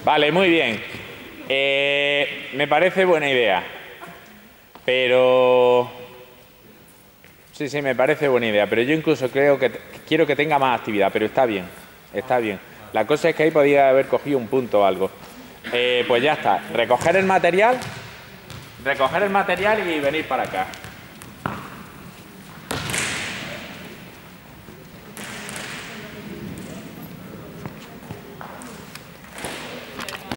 Vale, muy bien. Me parece buena idea. Pero... Sí, me parece buena idea. Pero yo incluso quiero que tenga más actividad. Pero está bien, está bien. La cosa es que ahí podía haber cogido un punto o algo. Pues ya está. Recoger el material y venir para acá.